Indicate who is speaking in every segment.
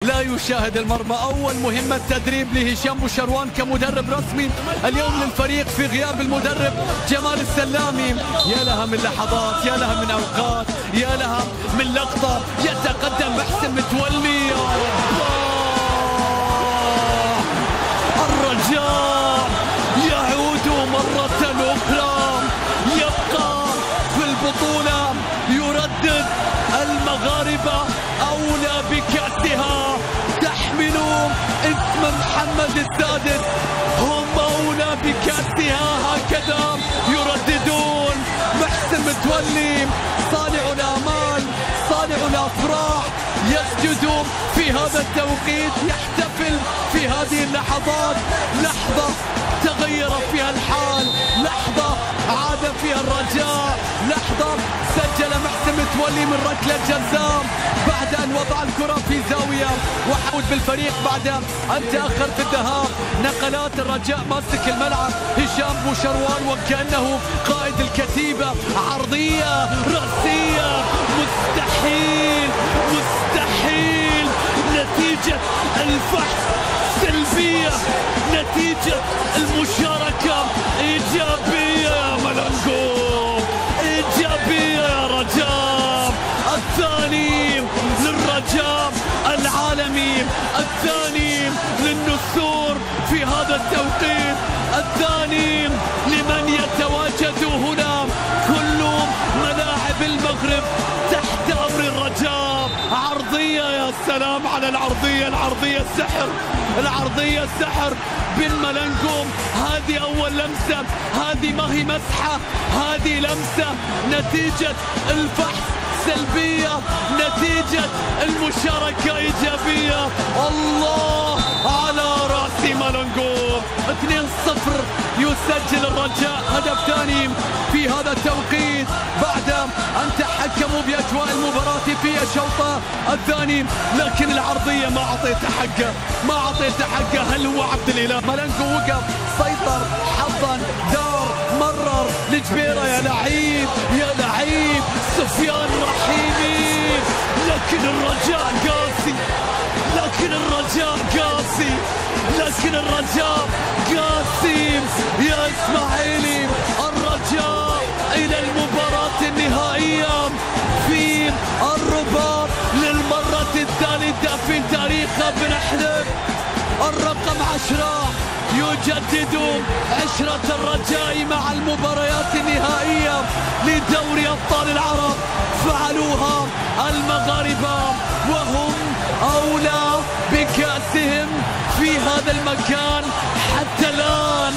Speaker 1: لا يشاهد المرمى. أول مهمة تدريب لهشام بوشروان كمدرب رسمي اليوم للفريق في غياب المدرب جمال السلامي. يا لها من لحظات، يا لها من أوقات، يا لها من لقطة يتقدم محسن متولي. الرجاء يعود مرة أخرى، يبقى في البطولة، يردد المغاربة أولى بكأسها، تحمل اسم محمد السادس، هم أولى بكأسها، هكذا يرددون. محسن متولي صانع الآمال، صانع الأفراح، يسجد في هذا التوقيت، يحتفل في هذه اللحظات، لحظة تغير فيها الحال، لحظة عاد فيها الرجاء، لحظة سجل محسن متولي من ركلة جزاء بعد أن وضع الكرة في زاوية وحاول بالفريق بعد أن تأخر في الذهاب. نقلات الرجاء ماسك الملعب هشام بوشروان وكأنه قائد الكتيبة، عرضية رأسية، مستحيل مستحيل، نتيجة الفحص سلبية، نتيجة المشاركة إيجابية يا ملنقوم، إيجابية يا رجاء. الثاني للرجاء العالمي، الثاني للنسور في هذا التوقيت، الثاني لمن يتواجد هنا. كل ملاعب المغرب تحت أمر الرجاء. عرضية، يا سلام على العرضية، العرضية السحر، العرضية السحر بن ملنقوم. هذه أول لمسة، هذه ما هي مسحة، هذه لمسة. نتيجة الفحص سلبية، نتيجة المشاركة إيجابية. الله على رأس ملنقوم. 2-0 يسجل الرجاء هدف ثاني في هذا التوقيت بعد أن تحكموا بأجواء المباراة في الشوط الثاني، لكن العرضية ما أعطيته حقه، ما أعطيته حقه. هل هو عبد الإله؟ ملنقوم وقف، سيطر، حضن، دار، مرر لجبيرة. يا لعيب يا لعيب سفيان رحيمي، لكن الرجاء قاسي، لكن الرجاء قاسي، لكن الرجاء قاسي يا إسماعيلي. الرجاء إلى المباراة النهائية في الرباط للمرة الثالثة في تاريخه. بن حلب الرقم 10 يجدد عشرة الرجاء مع المباريات النهائية لدوري أبطال العرب. فعلوها المغاربة وهم أولى بكأسهم في هذا المكان حتى الآن.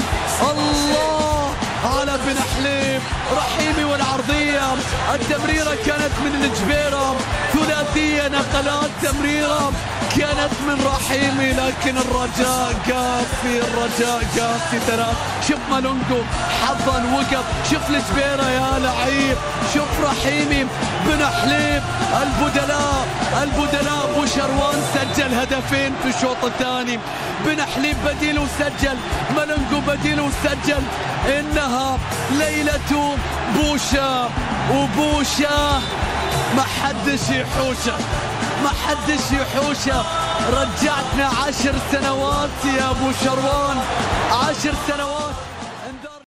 Speaker 1: الله على بن حليب، رحيمي والعرضية. التمريرة كانت من الجبيرة، ثلاثية نقلات، تمريرة كانت من رحيمي، لكن الرجاء قاسي، الرجاء قاسي. ترى شوف ملنقوم حضن وقف، شوف الجبيرة يا لعيب، شوف رحيمي. بن حليب البدلاء، البدلاء بوشروان سجل هدفين في الشوط الثاني، بن حليب بديله سجل، ملنقوم بديله سجل. إنها ليلة بوشا، وبوشا ما حدش يحوشه، ما حدش يحوشه. رجعتنا 10 سنوات يا ابو شروان، 10 سنوات.